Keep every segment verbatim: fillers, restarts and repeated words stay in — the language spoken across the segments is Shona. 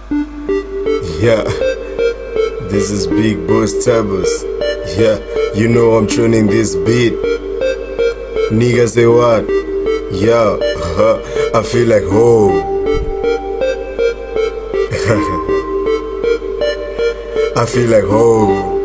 Yeah, this is Big Boss Tabas. Yeah, you know I'm tuning this beat. Nigga say what? Yeah, I feel like home. I feel like home.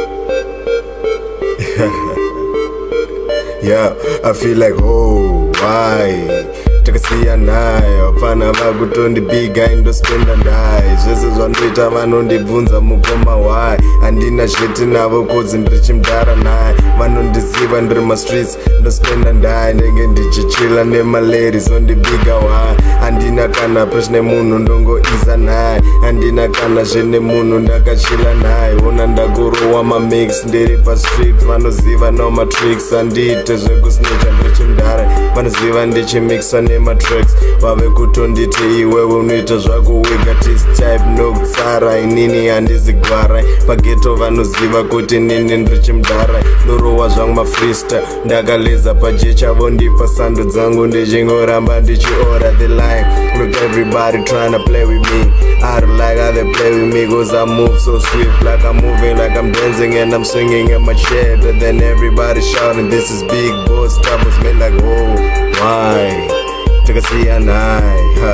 Yeah, I feel like home. Why? Takasiya nayo apana vakutondipiga indospenda ndaye zvese zvandoita vanondibvunza mukoma why handina chete navo kodzi ndiri chimudhara naye vanondiziva ndiri mastreets ndospenda ndaye ndenge ndichichila nemaladies ondipiga why handina kana peshine munhu ndongoiza naye handina kana zvene munhu ndakachila naye ona ndakurowa mamix ndiri pastreet vanoziva no matricks handiite zvekusnecha ndiri chimudhara vanoziva ndichimixa nematracks vave kutonditi iwewe unoita zvako wega test type nokutsara inini handizigwara pageto vanoziva kuti nini ndiri chimudhara ndorowa zvangu mafreestyle ndakaleza pajecha vondipa sando dzangu ndichingoramba ndichiora the line. Look, everybody trying to play with me. I don't like how they play with me cause I move so swift, like I'm moving, like I'm dancing and I'm swinging in my chair. And then everybody shouting, this is Big Boss Tabas. Man like, oh, why? Takasiya nayo,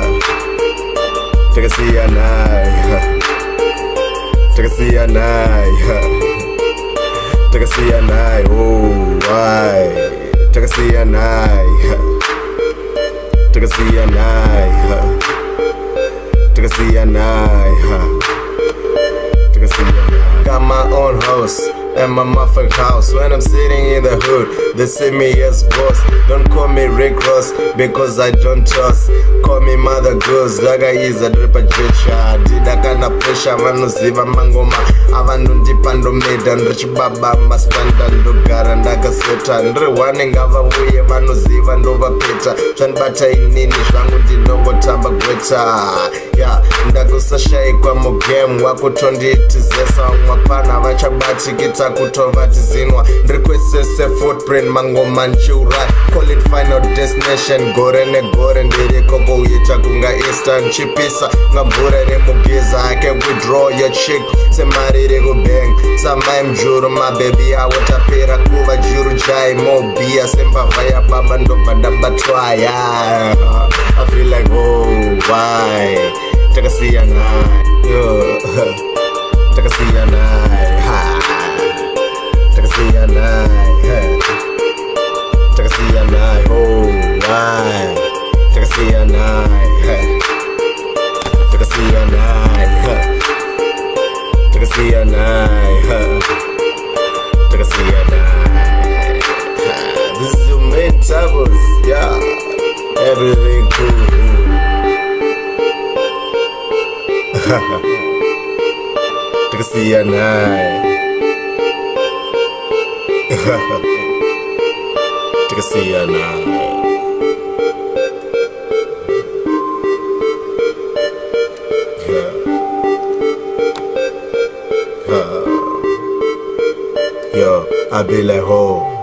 Takasiya nayo, Takasiya nayo, Takasiya nayo, oh, why? Takasiya nayo, Takasiya nayo, Takasiya nayo, Takasiya nayo. Got my own house and my motherfucking house. When I'm sitting in the hood, they see me as boss. Don't call me Rick Ross because I don't trust. Call me Mother Goose, ndakaiza dripa jecha. Ndidakana pressure, vanoziva mangoma. Avanondipa ndomeda, ndichibabamba standa ndogara ndakaseta. Ndiri wane ngavauye, vanoziva ndovapeta. Zvanibata inini zvangu ndinongotamba gweta. Yeah, ndakusashayikwa mugame wakutonditizesa umwapana vachabatikita kutovatizinwa ndirikwesese footprint mangoma nchiura call it final destination gore negore ndiriko kouita kunga eastern chipisa ngambura remugeza I can withdraw your chick semari rekubang samai mjuru mabebi awotapera kuva juru jai mobia sembava yababa ndobadabatwaya. I feel like oh why Takasiya nayo, Takasiya nayo, Takasiya nayo, Takasiya nayo, oh why? Takasiya nayo, Takasiya nayo, Takasiya nayo, Takasiya nayo. This is your main Tabas, yeah, everything cool. Takasiya nayo, Takasiya nayo. Yo, I be like, oh.